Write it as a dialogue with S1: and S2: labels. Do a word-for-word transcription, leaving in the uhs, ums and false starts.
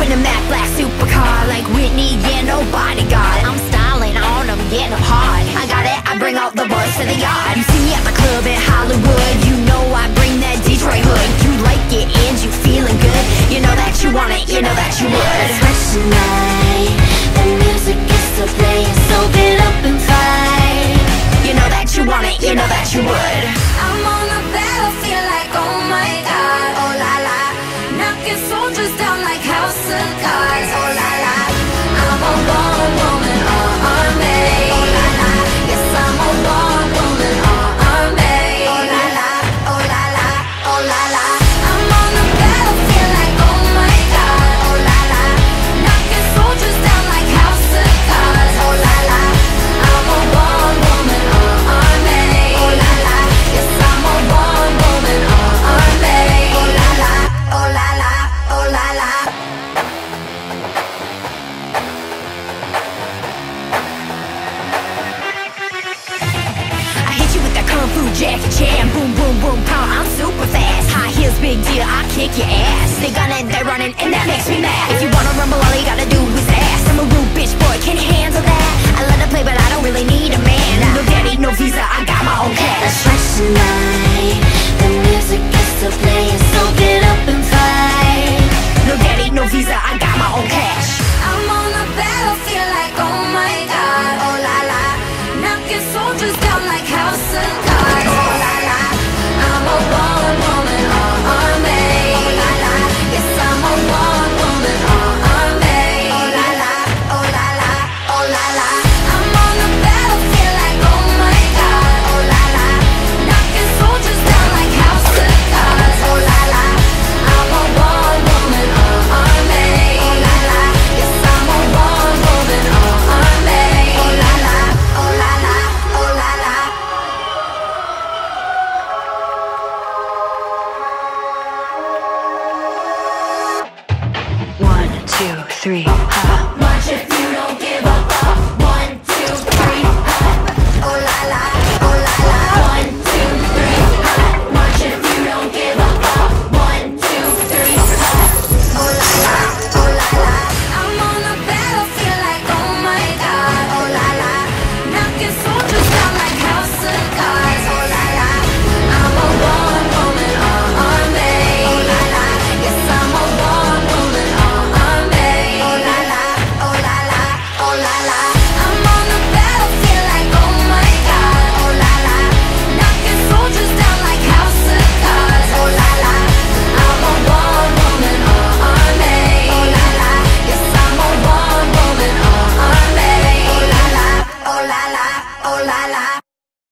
S1: in a matte black supercar, like Whitney, yeah, no bodyguard. I'm styling on them, getting them hard. I got it, I bring out the boys to the yard. You see me at the club in Hollywood, you know I bring that Detroit hood. You like it and you feeling good, you know that you want it, you know that you would.
S2: Fresh tonight, the music is still playing, so get up and fight.
S1: You know that you want it, you know that you would.
S2: I'm on the battlefield like, oh my God, oh la la, knocking soldiers down like house of cards, oh la la. I'm a born woman, uh, army, oh la la. Yes, I'm a born woman, uh, army, oh la la, oh la la, oh la la. I'm on the battlefield like, oh my God, oh la la, knocking soldiers down like house of cards, oh la la. I'm a born woman, uh, army, oh la la. Yes, I'm a born woman, uh, army, oh la la, oh la la, oh la la.
S1: I hit you with that kung fu Jackie Chan, boom boom boom pow, I'm super fast. High heels, big deal, I kick your ass. They gunning, they running, and that makes me mad. If you wanna rumble, all you gotta do is ask. I'm a rude bitch boy, can you handle that? I let her play, but I don't really need a man. No daddy, no visa, I got my own cash.
S2: Fresh tonight, the music is still playing, so get up and fight.
S1: No daddy, no visa, I got my own cash.
S2: I'm on the battlefield like, oh my God, oh la la, knocking soldiers down like house of cards, oh la la. I'm a born woman, uh, army, oh la la. Yes, I'm a born woman, uh, army, oh la la, oh la la, oh la la. I'm on the battlefield like, oh my God, oh la la, knocking soldiers down like house of cards, oh la la. I'm a born woman, uh, army, oh la la. Yes, I'm a born woman, uh, army, oh la la, oh la la, oh la la.
S3: One, two, three, ha.
S2: March if you don't give a fuck. One, two, three, ha. Oh la la, oh la la. One, two, three, ha. March if you don't give a fuck. One, two, three, ha. Oh la la, oh la la. I'm on the battlefield like, oh my God, oh la la, knocking soldiers down like house of cards, oh la la. I'm a born woman, uh, army, oh la la. Yes, I'm a born woman, uh, army, oh la la, oh la la, oh la la.